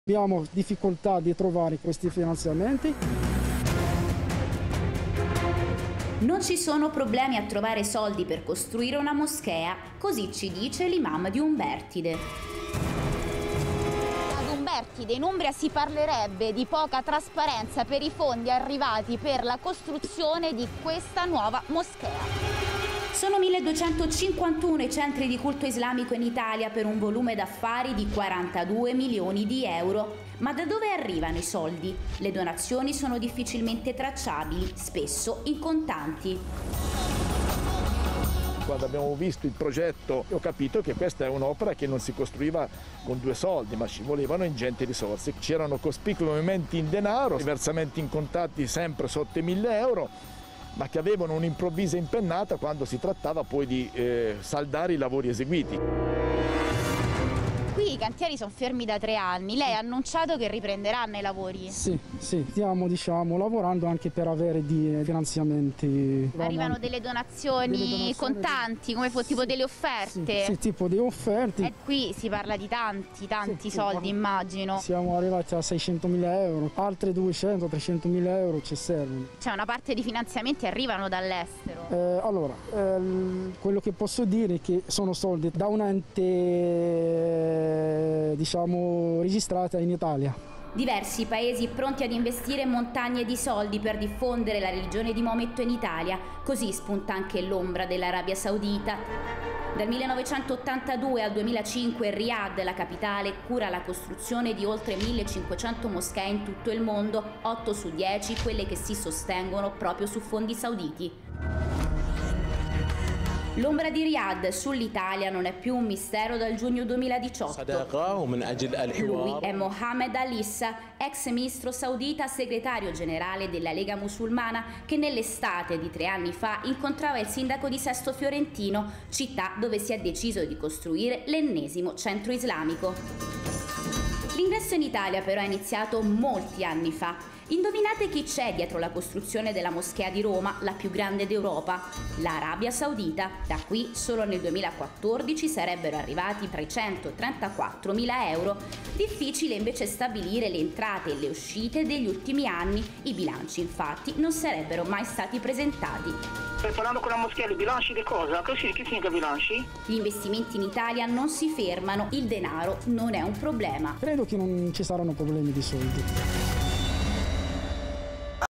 Abbiamo difficoltà di trovare questi finanziamenti. Non ci sono problemi a trovare soldi per costruire una moschea, così ci dice l'imam di Umbertide. Ad Umbertide in Umbria si parlerebbe di poca trasparenza per i fondi arrivati per la costruzione di questa nuova moschea. Sono 1251 i centri di culto islamico in Italia per un volume d'affari di 42 milioni di euro. Ma da dove arrivano i soldi? Le donazioni sono difficilmente tracciabili, spesso in contanti. Quando abbiamo visto il progetto ho capito che questa è un'opera che non si costruiva con 2 soldi, ma ci volevano ingenti risorse. C'erano cospicui movimenti in denaro, versamenti in contanti sempre sotto i 1.000 euro, ma che avevano un'improvvisa impennata quando si trattava poi di saldare i lavori eseguiti. Qui i cantieri sono fermi da 3 anni, lei ha annunciato che riprenderanno i lavori? Sì, stiamo lavorando anche per avere di finanziamenti. Arrivano delle donazioni contanti, come tipo delle offerte? Sì, tipo di offerte. E qui si parla di tanti soldi, immagino. Siamo arrivati a 600.000 euro, altri 200-300.000 euro ci servono. Cioè una parte di finanziamenti arrivano dall'estero? Quello che posso dire è che sono soldi da un ente registrata in Italia. Diversi paesi pronti ad investire montagne di soldi per diffondere la religione di Maometto in Italia, così spunta anche l'ombra dell'Arabia Saudita. Dal 1982 al 2005 Riyadh, la capitale, cura la costruzione di oltre 1500 moschee in tutto il mondo, 8 su 10 quelle che si sostengono proprio su fondi sauditi. L'ombra di Riyadh sull'Italia non è più un mistero dal giugno 2018. Lui è Mohammed Al-Issa, ex ministro saudita, segretario generale della Lega Musulmana, che nell'estate di 3 anni fa incontrava il sindaco di Sesto Fiorentino, città dove si è deciso di costruire l'ennesimo centro islamico. L'ingresso in Italia però è iniziato molti anni fa. Indovinate chi c'è dietro la costruzione della moschea di Roma, la più grande d'Europa? L'Arabia Saudita. Da qui solo nel 2014 sarebbero arrivati 334.000 euro. Difficile invece stabilire le entrate e le uscite degli ultimi anni. I bilanci infatti non sarebbero mai stati presentati. Stai parlando con la moschea, i bilanci di cosa? Che significa bilanci? Gli investimenti in Italia non si fermano, il denaro non è un problema. Credo che non ci saranno problemi di soldi.